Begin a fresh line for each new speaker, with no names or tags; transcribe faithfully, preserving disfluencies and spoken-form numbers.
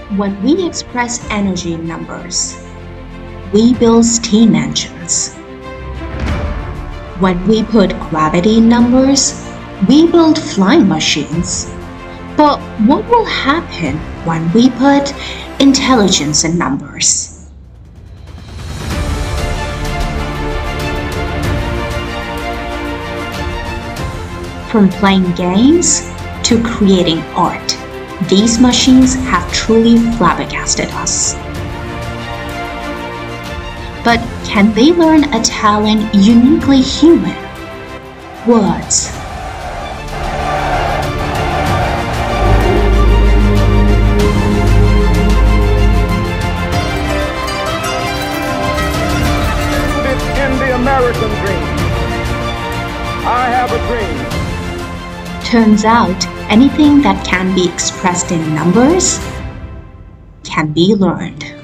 When we express energy in numbers, we build steam engines. When we put gravity in numbers, we build flying machines. But what will happen when we put intelligence in numbers? From playing games to creating art, these machines have truly flabbergasted us. But can they learn a talent uniquely human? Words.
In the American dream, I have a dream.
Turns out, anything that can be expressed in numbers can be learned.